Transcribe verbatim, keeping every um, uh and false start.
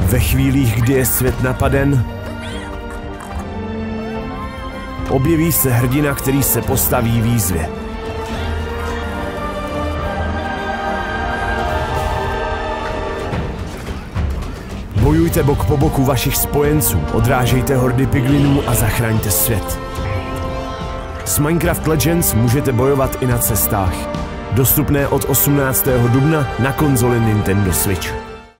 Ve chvílích, kdy je svět napaden, objeví se hrdina, který se postaví výzvě. Bojujte bok po boku vašich spojenců, odrážejte hordy piglinů a zachraňte svět. S Minecraft Legends můžete bojovat i na cestách. Dostupné od osmnáctého dubna na konzoli Nintendo Switch.